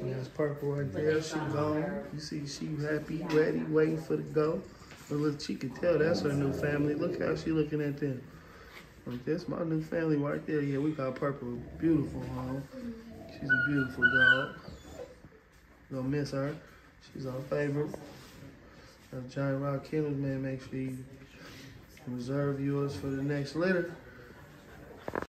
That's Purple right there. She gone. You see she happy, ready, waiting for the go. But look, she can tell that's her new family. Look how she looking at them. Like, that's my new family right there. Yeah, we got Purple. Beautiful, huh? She's a beautiful dog. Gonna miss her. She's our favorite. Giant Rotts Kennel, man. Make sure you reserve yours for the next litter.